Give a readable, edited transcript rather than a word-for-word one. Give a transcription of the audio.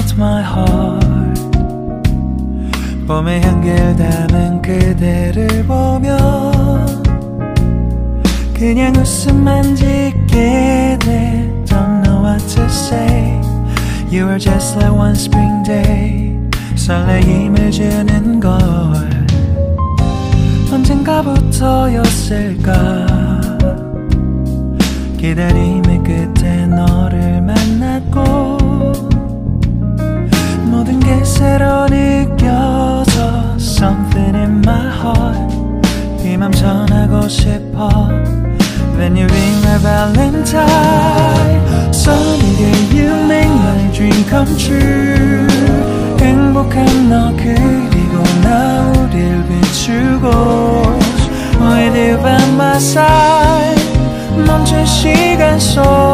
melt my heart. 봄의 향기를 담은 그대를 보면 그냥 웃음만 짓게 돼. Don't know what to say. You are just like one spring day. 설레임을 주는 걸 언젠가부터였을까. 기다림의 끝에 너를 만났고 모든 게 새로 느껴져. Something in my heart. 이 맘 전하고 싶어. When you ring my valentine. Sunny day you make my dream come true. 행복한 너 그리고 나 우릴 비추고 With you by my side. 멈춘 시간 속